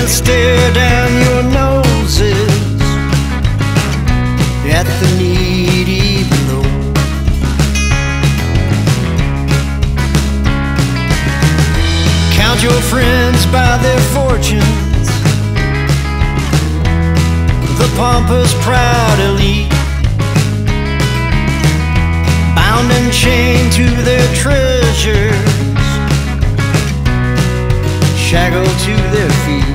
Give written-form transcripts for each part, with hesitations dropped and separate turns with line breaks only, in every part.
stare down your noses at the needy below. Count your friends by their fortunes, the pompous, proud elite, bound and chained to their treasures, shackled to their feet.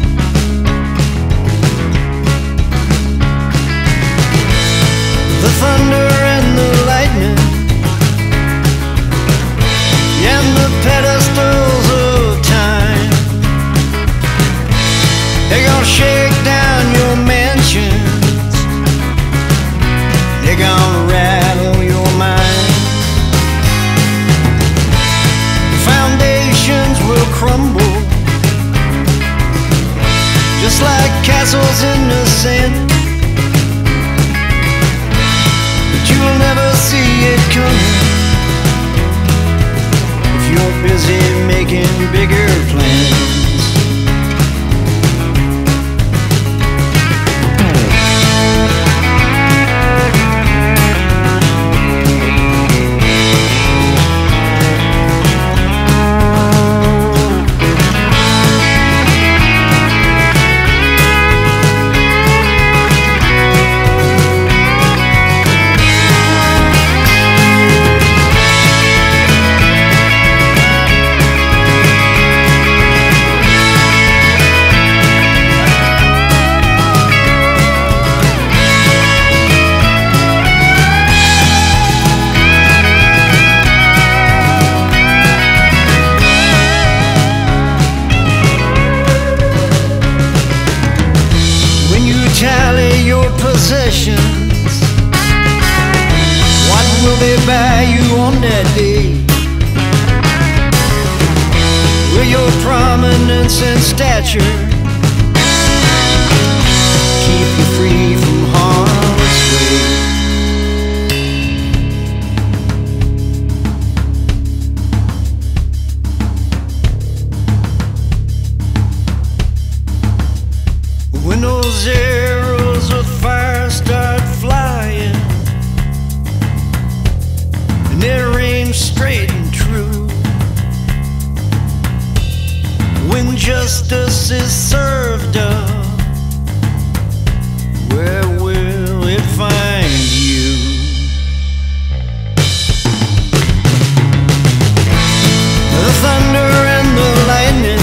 The thunder and the lightning and the pedestals of time, they're gonna shake down your mansions, they're gonna rattle your mind. Foundations will crumble just like castles in the sand, but you'll never see it coming if you're busy making bigger plans. Tally your possessions, what will they buy you on that day? Will your prominence and stature keep you free from harm's way? When those arrows of fire start flying and they're aimed straight and true, when justice is served up, where will it find you? The thunder and the lightning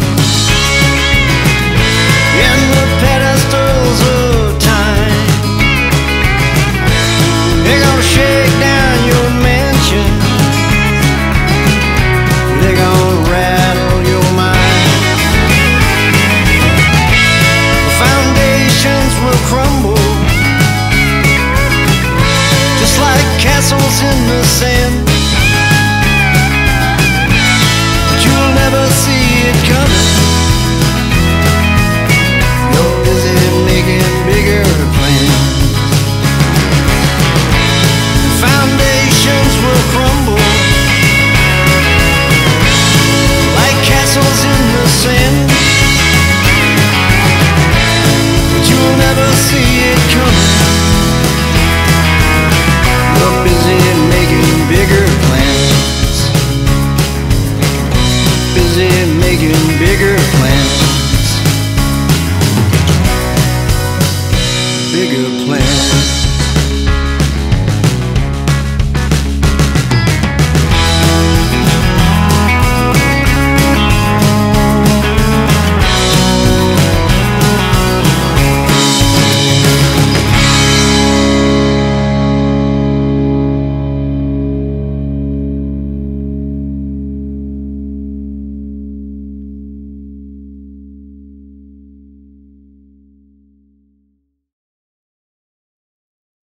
and the pedestals of time, they're gonna shake down your mansion, they're gonna rattle your mind. The foundations will crumble just like castles in the sand, but you'll never see it coming. Making bigger plans. Foundations will crumble like castles in the sand, but you'll never see it coming. You're busy making bigger plans, busy making bigger plans, bigger plan.